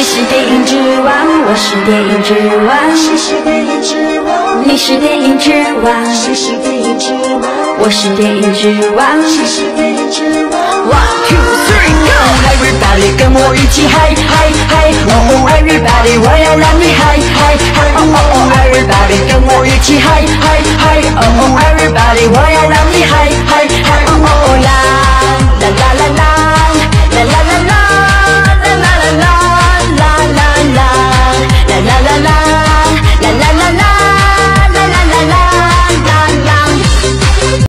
是电影之王，我是电影之王， 谁是电影之王？ 你是电影之王， 谁是电影之王？ 我是电影之王， 谁是电影之王 ？One two three go！Everybody 跟我一起嗨嗨嗨！Oh everybody， 我要让你嗨嗨嗨！Oh everybody 跟我一起嗨嗨嗨！Oh everybody， 我要让你嗨嗨